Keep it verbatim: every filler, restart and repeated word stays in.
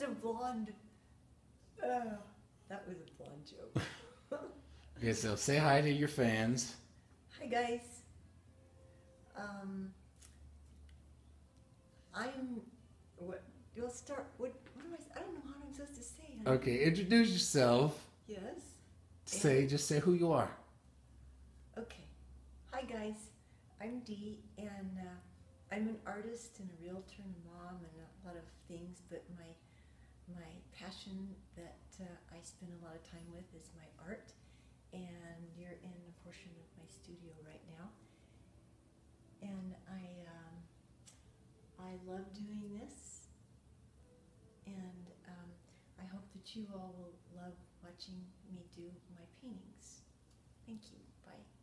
a blonde. Uh, that was a blonde joke. Okay, so say hi to your fans. Hi guys. Um, I'm. What? You'll start. What? What am I? I don't know what I'm supposed to say. honey. Okay, introduce yourself. Yes. Say, just say who you are. Okay. Hi guys. I'm Dee, and uh, I'm an artist and a realtor and a mom and a lot of things. But my my passion that uh, I spend a lot of time with is my art. And you're in a portion of my studio right now. And I um, I love doing this. And um, I hope that you all will love watching me do my paintings. Thank you. Bye.